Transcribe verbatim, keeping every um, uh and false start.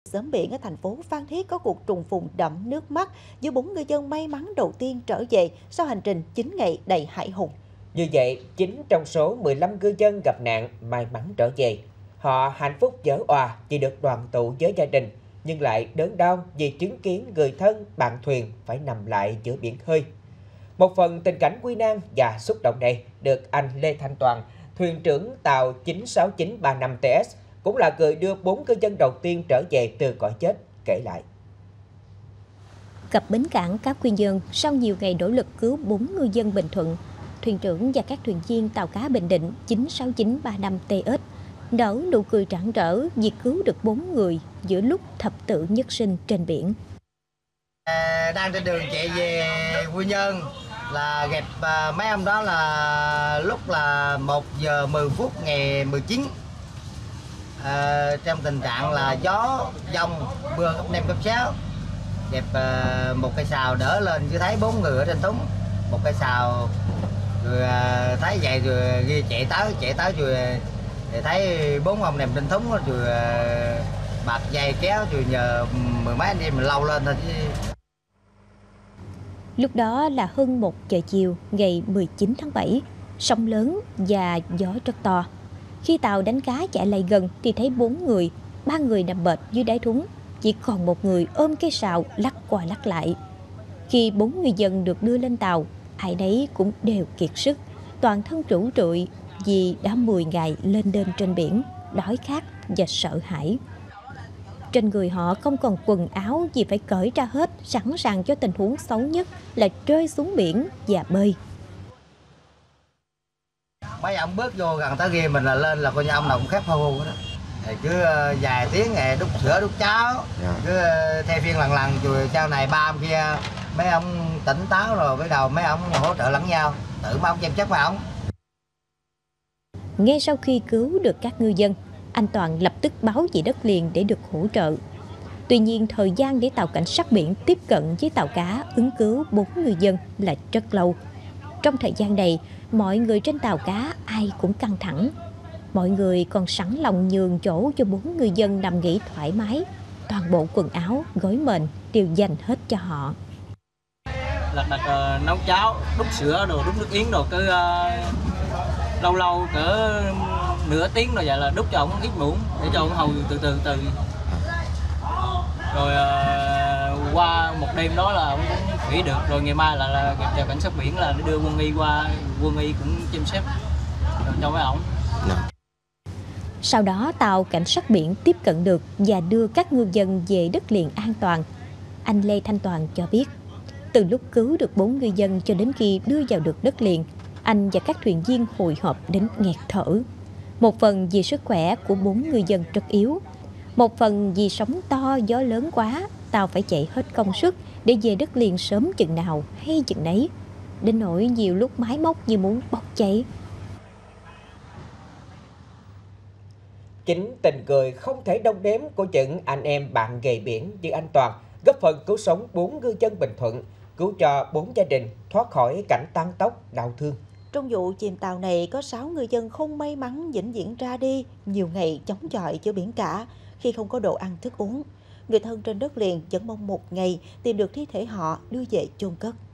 xóm biển ở thành phố Phan Thiết có cuộc trùng phùng đẫm nước mắt giữa bốn ngư dân may mắn đầu tiên trở về sau hành trình chín ngày đầy hải hùng. Như vậy, chín trong số mười lăm ngư dân gặp nạn may mắn trở về. Họ hạnh phúc vỡ òa vì được đoàn tụ với gia đình, nhưng lại đớn đau vì chứng kiến người thân, bạn thuyền phải nằm lại giữa biển khơi. Một phần tình cảnh quy nan và xúc động này được anh Lê Thanh Toàn, thuyền trưởng tàu chín sáu chín ba năm T S, cũng là người đưa bốn ngư dân đầu tiên trở về từ cõi chết, kể lại. Cập bến cảng Cá Quy Nhơn sau nhiều ngày nỗ lực cứu bốn ngư dân Bình Thuận, thuyền trưởng và các thuyền viên tàu cá Bình Định chín sáu chín ba năm T S nở nụ cười rạng rỡ vì cứu được bốn người giữa lúc thập tử nhất sinh trên biển. À, đang trên đường chạy về Quy Nhơn là gặp à, mấy ông đó là lúc là một giờ mười phút ngày mười chín. À, trong tình trạng là gió giông mưa cấp năm cấp sáu, gặp à, một cây sào đỡ lên chứ thấy bốn người ở trên thúng, một cây sào rồi à, thấy vậy rồi ghi chạy tới chạy tới rồi thì thấy bốn ông nằm trên thúng rồi à, bạc dây kéo rồi nhờ mười mấy anh em mình lau lên thôi chứ. Lúc đó là hơn một giờ chiều ngày mười chín tháng bảy, sóng lớn và gió rất to. Khi tàu đánh cá chạy lại gần thì thấy bốn người, ba người nằm bệt dưới đáy thúng, chỉ còn một người ôm cây sào lắc qua lắc lại. Khi bốn người dân được đưa lên tàu, ai nấy cũng đều kiệt sức, toàn thân rũ rượi vì đã mười ngày lên đên trên biển, đói khát và sợ hãi. Trên người họ không còn quần áo gì phải cởi ra hết, sẵn sàng cho tình huống xấu nhất là rơi xuống biển và bơi. Mấy ông bước vô gần tới kia mình là lên là coi như ông nào cũng khép hô hô đó. Thì cứ uh, vài tiếng ngày đút sữa đút cháo, yeah. cứ uh, thay phiên lần lần rồi sau này ba ông kia mấy ông tỉnh táo rồi bắt đầu mấy ông hỗ trợ lẫn nhau, tự mấy ông chăm sóc mấy ông. Ngay sau khi cứu được các ngư dân, anh Toàn lập tức báo về đất liền để được hỗ trợ. Tuy nhiên, thời gian để tàu cảnh sát biển tiếp cận với tàu cá ứng cứu bốn ngư dân là rất lâu. Trong thời gian này, mọi người trên tàu cá ai cũng căng thẳng. Mọi người còn sẵn lòng nhường chỗ cho bốn ngư dân nằm nghỉ thoải mái. Toàn bộ quần áo, gối mền đều dành hết cho họ. Lật đặt uh, nấu cháo, đút sữa, đồ đút nước yến, đồ cứ uh, lâu lâu cỡ nửa tiếng rồi vậy là đút cho ông ít muỗng để cho ông hầu từ từ từ. Rồi uh, qua một đêm đó là ông cũng nghỉ được, rồi ngày mai là, là gặp chào cảnh sát biển là đưa quân y qua, quân y cũng chăm sóc cho mấy ổng. Sau đó tàu cảnh sát biển tiếp cận được và đưa các ngư dân về đất liền an toàn. Anh Lê Thanh Toàn cho biết, từ lúc cứu được bốn ngư dân cho đến khi đưa vào được đất liền, anh và các thuyền viên hồi hộp đến nghẹt thở. Một phần vì sức khỏe của bốn ngư dân rất yếu, một phần vì sóng to gió lớn quá, tàu phải chạy hết công suất để về đất liền sớm chừng nào hay chừng nấy, đến nỗi nhiều lúc máy móc như muốn bốc cháy. Chính tình cười không thể đong đếm của những anh em bạn nghề biển như anh Toàn góp phần cứu sống bốn ngư dân Bình Thuận, cứu cho bốn gia đình thoát khỏi cảnh tang tóc đau thương. Trong vụ chìm tàu này có sáu ngư dân không may mắn vĩnh viễn ra đi nhiều ngày chống chọi giữa biển cả khi không có đồ ăn thức uống. Người thân trên đất liền vẫn mong một ngày tìm được thi thể họ đưa về chôn cất.